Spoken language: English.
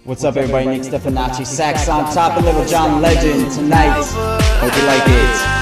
What's up everybody, Nick Stefanacci, sax on top of Little John Legend tonight. Hope you like it.